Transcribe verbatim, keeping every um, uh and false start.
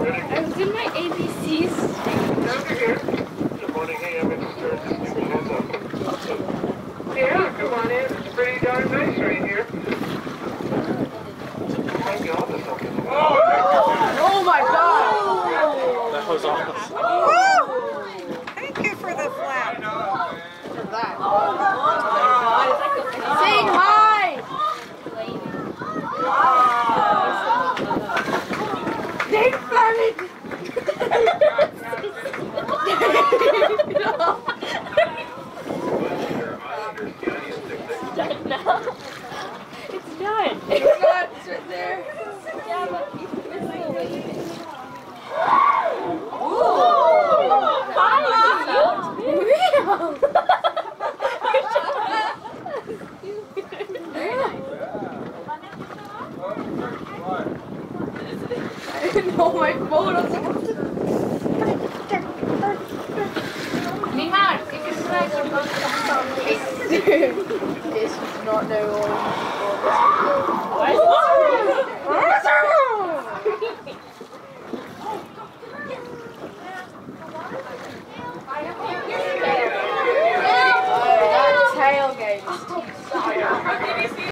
I was in my A B Cs. Over here. Good morning. Hey, I'm interested in your hands up. Yeah, come on in. It's pretty darn nice right here. Might be onto something. Oh my god! That was awesome. Thank you for the flat. For that. Saying hi! Dang Fleming! Done now. It's done. It's not, it's right there. Yeah, but it's still waiting. Hi, you I didn't know my phone. I was like, Nihar, you can smash your phone. this is not no one. That tailgate is